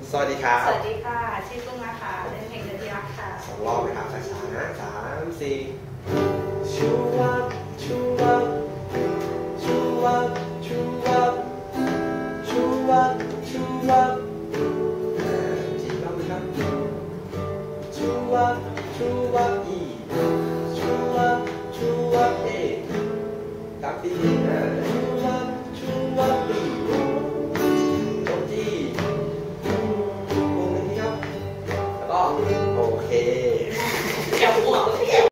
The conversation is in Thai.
สวัสดีครับสวัสดีค่ะชื่อกุ้งนะคะเล่นเพลงเดือนที่รักค่ะ 2 รอบนะครับช้าๆนะ3 4ชูวับชูวับชูวับชูวับชูวับชูวับอีกรอบนะครับชูวับชูวับ